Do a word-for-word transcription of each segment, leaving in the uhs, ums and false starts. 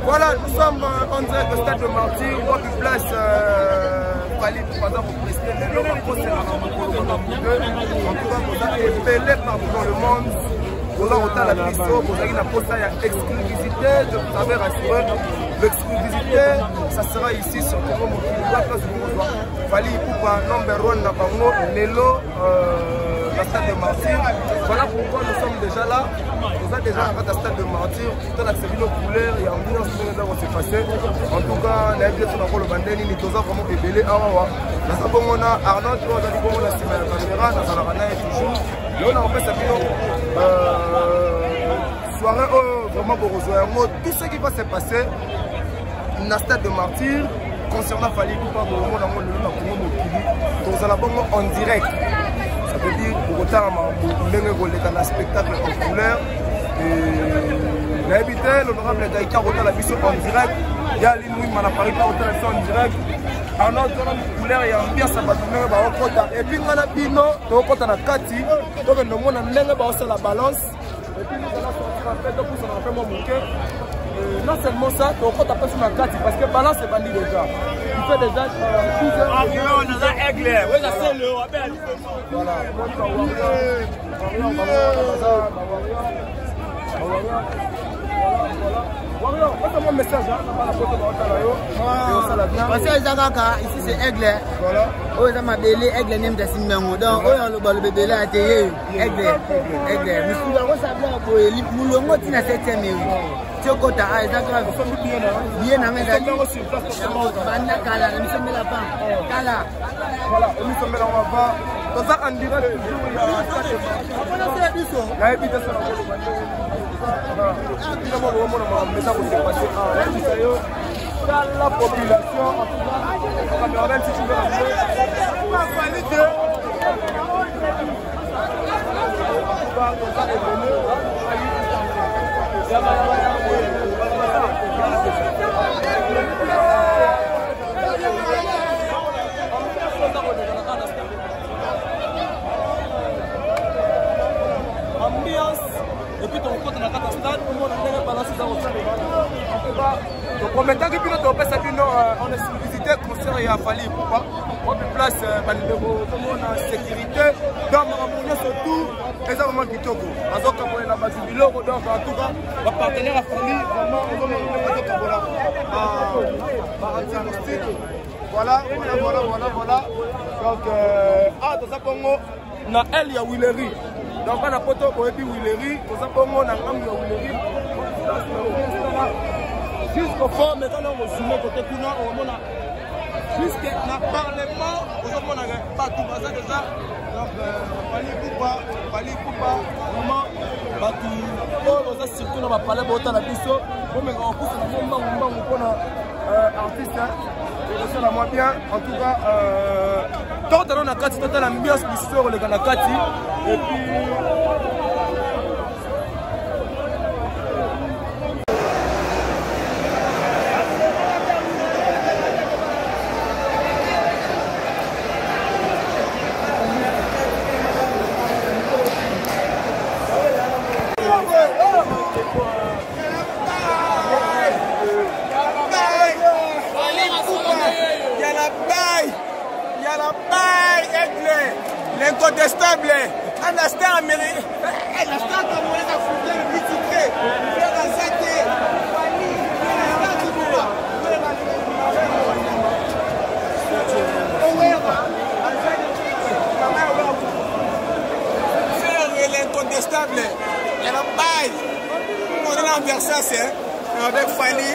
Voilà, nous sommes en direct au stade de Martyr, on qui place Fally Ipupa pour préciser les lots en procès à Ramokolo. En tout cas, vous avez épelé partout dans le monde. Vous avez autant la mission, vous avez la poste à exclusivité, je vous avais rassuré. L'exclusivité, ça sera ici sur Congo Mokili, la place du Mouzoua. Fally Ipupa, number one, na bango, Lelo, la stade de Martyr. Voilà pourquoi nous sommes déjà là. Nous avons déjà un stade de Martyr. Tout a accéléré nos couleurs, il y a un million de choses qui s'est passé. En tout cas, on a vu sur le bandeni, nous avons vraiment ébélé à Wawa. Nous avons Arnaud, nous avons dit qu'on a la caméra, nous avons la toujours. Et on a fait ça soirée vraiment pour rejoindre tout ce qui va se passer dans le stade de Martyr concernant Fally Ipupa pour le monde dans la bombe en direct. Ça veut dire pour autant dans le spectacle en couleur. Et évité l'honorable Daïka autant la mission en direct. Il y a l'Inouï Manapari pas autant la mission en direct. En autre couleur, il y a un bien sabbat. Et puis on a dit non, donc on a Kati, donc le monde a mis la balance. Et puis nous allons sortir en fait, donc ça va faire mon bouquet. Non seulement ça, donc on a passé ma Kati parce que balance est bandit déjà. Il fait déjà douze heures. Ah, on a un aigle. Oui, c'est le rappel. Voilà, mon message, parce que ici c'est aigle. Voilà. Oh, ça m'a belé aigle nem de Simbango. Donc, oh, le bal bébé là, t'es aigle, aigle. Mais si on ça blanc pour les moulongo, tu n'as septième mais tu es content. Ah, ça va. Bien, bien, mais ça. Banda kala, nous sommes là bas. Kala. Voilà, nous sommes là bas. Dans ça, en direct, il y a un stade. On a fait du son. Il y a évité ça. Dans la population, en tout cas, même si tu veux ambiance. Et puis ton compte dans la stade, tout le monde a balancé dans le stade. En tout cas, donc en même temps que nous avons fait on a visité le concert et à Fally Ipupa. On place en sécurité. Donc on a surtout les arguments qui tombent. Parce que on est la base du logo, donc en tout cas, le partenaire à Fally, vraiment, on a voilà, voilà, voilà, voilà, voilà. Donc, ah, dans ça, on a elle, il y a Willery. Donc on a poto pour et puis Willery, pour ça pour moi on a un Willery. Jusqu'au fond, maintenant on va zoomer côté Kuna, on a jusqu'à le Parlement, on a pas tout ça déjà. Donc Fally Ipupa, Fally Ipupa, vraiment, on a surtout dans ma palais pour autant la biso, on met en pousse le moment où on a artiste, c'est ça la moins bien. En tout cas, tant qu'on a Kati, tant l'ambiance qui sort le gars Kati. Et puis... l'incontestable, un instant américain, un instant congolais a foutu le but titré. C'est l'incontestable, il y a la paille. On est en Versace, avec Fally.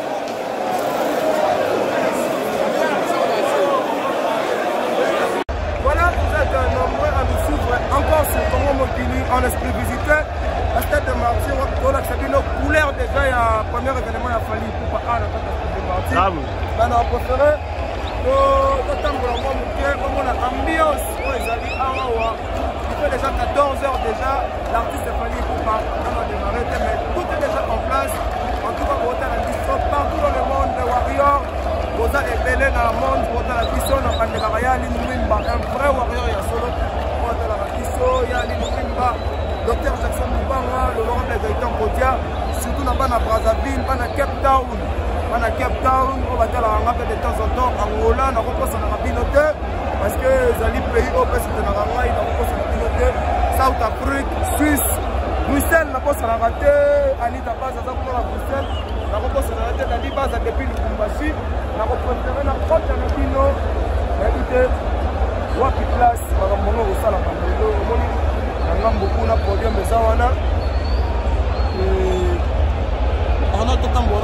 Encore sur Congo Mokili, en exclusivité, la stade de Martyr, on a accepté nos couleurs déjà, il y a un premier événement, il a fallu pour pas à la stade de Martyr. On a préféré, comme on a ambiance, on a dit Arawa, il fait déjà quatorze heures déjà, l'artiste est fallu pour pas, on a démarré, mais tout est déjà en place. En tout cas, on a la mission partout dans le monde, les warriors, on a ébélé dans le monde, on a la mission, on a un vrai warrior, il y a solo. Il y a l'Inouimba, docteur Jackson Moubanga, l'honorable Gaëtan Kodia, surtout tuna bana Brazzaville, bana Cape Town, bana Cape Town, on va dire la de temps en temps Angola, na reposa na binote parce que zali pays au pèse de na ngai na reposa na binote, South Afrique, Suisse, Bruxelles na posa na raté, Anita Baza za pour la Bruxelles, na reposa na raté na Baza depuis Lubumbashi, na reposa na kota na bino, écoutez, wapi place para mono osala mandelo, omoni na ngambo kuna podium ezawana. On a tout le temps bon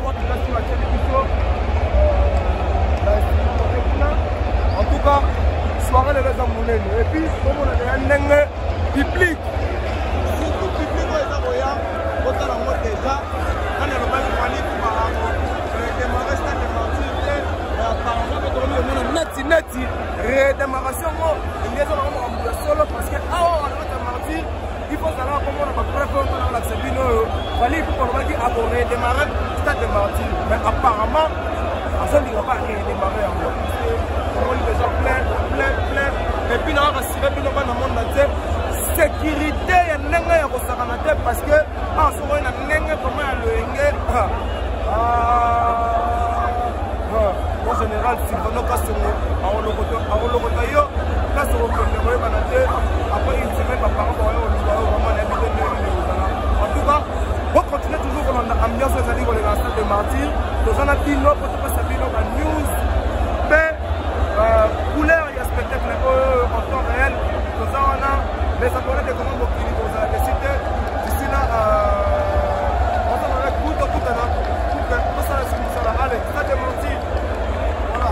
en tout cas, soirée les raisons monnaie. Et puis, comme on a un public, surtout public, on est déjà, on a déjà, on a le même panier pour redémarrer cette démarche. Apparemment, on a net, net, redémarration, il y a un solo parce que, ah, on a démarré. Il faut savoir comment on va préparer la Sabino. Il fallait qu'on va dire qu'on va démarrer le stade de Martyr. Mais apparemment, ça ne va pas redémarrer encore. On est déjà plein, plein, plein. Et puis, on va assurer que nous avons un monde entier. Sécurité, il y a un nègre au Saranate parce que, en ce moment, il y a un nègre comment il y a le nègre. En général, si on a cassé, on a le rotaillot, là, c'est le problème. Après, il se met par rapport à en tout cas, on continue toujours dans l'ambiance des années dans le stade de Martyr. Nous avons dit non, pour ne pas savoir dans la news. Mais, couleur, il y a spectacle en temps réel. Nous avons les abonnés de commandes qui nous ont décidé. D'ici là, on s'en va avec tout, tout, tout, tout ça, c'est ça. Allez, stade de Martyr. Voilà.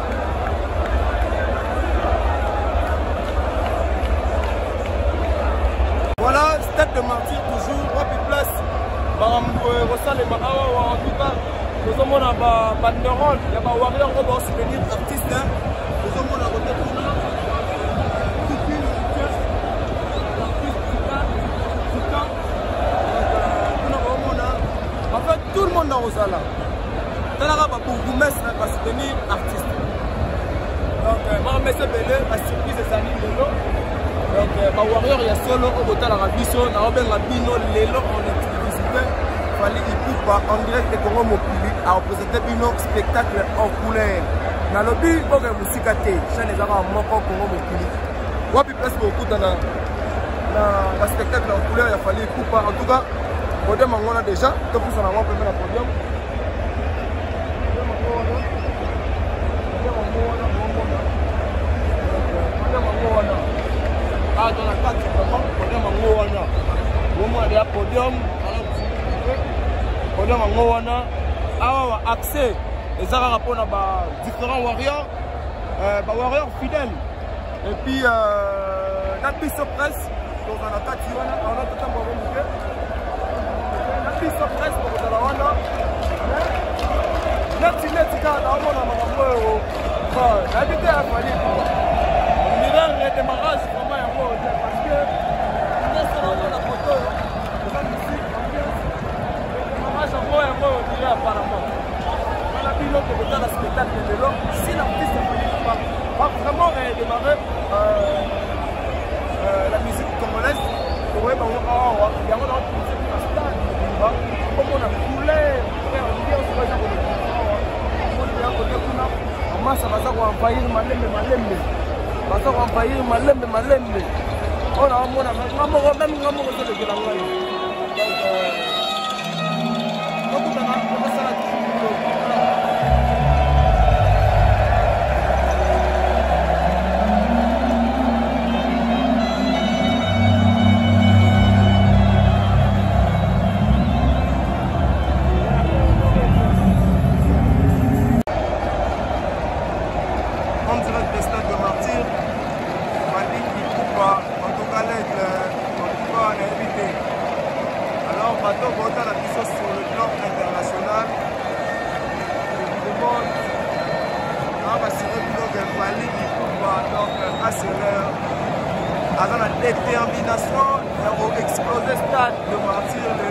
Voilà, stade de Martyr toujours, wapi place. En tout cas, nous avons un banderole, il y a un warrior qui va soutenir l'artiste. Nous avons un côté tout là. En fait, tout le monde dans Rosala. Pour vous mettre à soutenir l'artiste. Donc, je vais mettre la surprise des amis de l'eau. Donc, les warriors, il y a solo au bout de la rabisso, on a bien rabino, les lots, on est publicité. Il fallait qu'il coupe en direct de Congo Mobili à représenter un spectacle en couleur. Dans le but, il faut que la musique a été, chez les Arabes, mon Congo Mobili. Wapi place beaucoup dans le spectacle en couleur, il fallait qu'il coupe. En tout cas, au podium, on a déjà, tout pour son avoir premier le podium. Ah, dans la carte, vraiment, podium en Moana. Vraiment, il y a podium. Podium en Moana. Ah, accès. Et ça va répondre à différents warriors. Euh, warriors fidèles. Et puis, euh, la piste presse. Donc, on a quatre Wana. On a tout le temps pour remonter. La piste presse pour la Wana. La petite lettre, on a un peu. La vitesse a fallu. On dirait le démarrage. Parce que on est sur la photo, on va ici, on va voir un peu, on dirait apparemment. On a vu l'autre côté de spectacle de l'eau. Si l'artiste ne pas, pas vraiment démarrer euh, euh, la musique congolaise, on va voir, il y a un autre musique qui va se comme on a coulé, on dit on se va dire on masse à ça, on va envahir Malembe, Malembe. On va envahir Malembe, Malembe. On a un monde, même un monde de la langue. Donc, on a ça. En direct des stades de Martyr, Malik qui coupe en tout cas l'aide, en tout cas on est invité. Alors, bateau Bota la puissance sur le plan international. Évidemment, on va se retrouver avec Malik qui coupe donc à ce l'heure. Avant la détermination, il va exploser le stade de Martyr.